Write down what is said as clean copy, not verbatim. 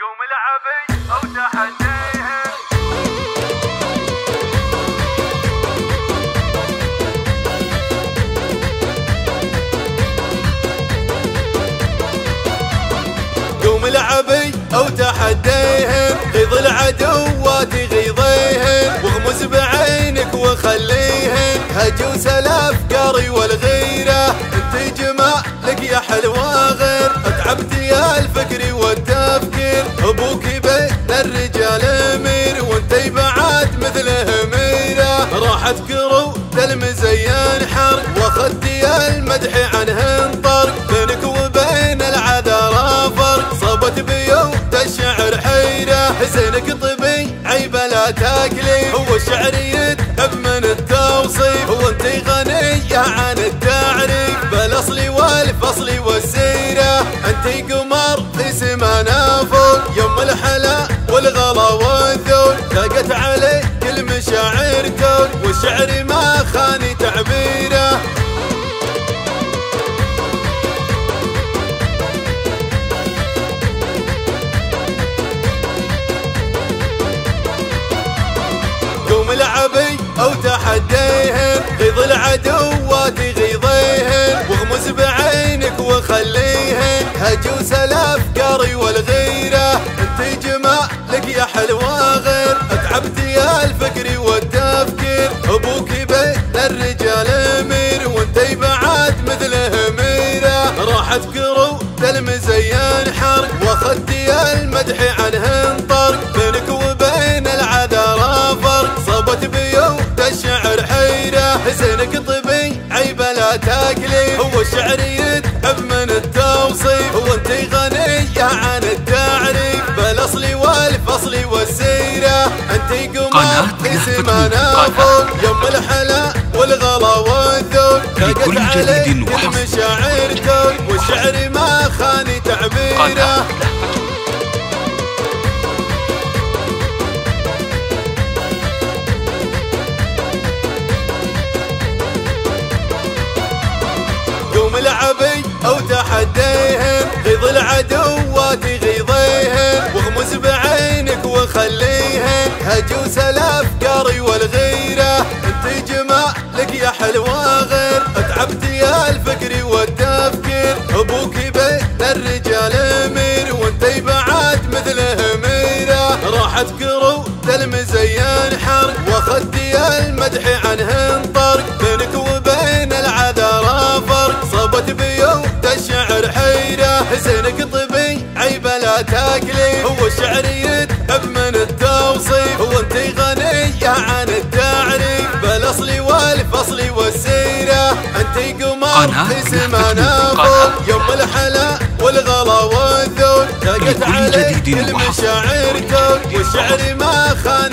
قوم العبي أو تحديهم. قوم العبي أو تحديهم، غيظ العدوات غيظيهم، واغمز بعينك وخليهم هجوس الأفكار والغيرة. انت جمع لك يا حلوة غير، اتعبت يا الفكر والتفكير، ابوك بين الرجال امير، وانتي بعد مثله ميرة. راحت كرود المزين حرق، واخدتي المدح عنه انطرق، بينك وبين العذارى فرق، صابت بيوت الشعر حيرة. زينك طبي عيب لا تاكلي، هو الشعر يتعب من التوصيف، وانتي غنية عن التعريف، بالاصل والفصل والسيرة. انتي قمر في سمانا فوق، يم الحلا والغلا والذوق، لاقت عليك المشاعر توق، والشعر ما خاني تعبيره. قوم العبي أو تحديهم، غيظ العدوات غيظيهم، واغمز بعينك وخليهم هجوس الأفكار والغيرة. انت جمع لك يا حلوة غير، اتعبت يا الفكر والتفكير، ابوك بين الرجال امير، وانتي بعد مثله ميرة. راحت كرود المزين حرق، واخدتي المدح عنه انطرق، بينك وبين العذارى فرق، صابت بيوت الشعر حيرة. زينك طبي عيب لا تاكلي، هو الشعر يتعب من التوصيف، وانتي غنية عن التعريف، بالاصل والفصل والسيرة. انتي قمر في سمانا فوق، يم الحلا والغلا والذوق، لاقت عليك المشاعر توق، والشعر ما خاني تعبيره. قوم العبي أو تحديهم، غيظ العدوات غيظيهم، واغمز بعينك وخليهم هجوس الأفكار والغيرة. انت جمع لك يا حلوة غير، اتعبت يا الفكر والتفكير، ابوك بين الرجال امير، وانتي بعد مثله ميرة. راحت كرود المزين حرق، واخدتي المدح عنه انطرق، بينك وبين العذارى فرق، صابت بيوت الشعر حيرة. زينك طبي عيب لا تاكلي، هو الشعر يتعب من التوصيف، وانتي غنية عن التعريف، بالاصل والفصل والسيرة. انتي قمر في سمانا فوق، يم الحلا والغلا والذوق، لاقت عليك المشاعر توق، والشعر ما خان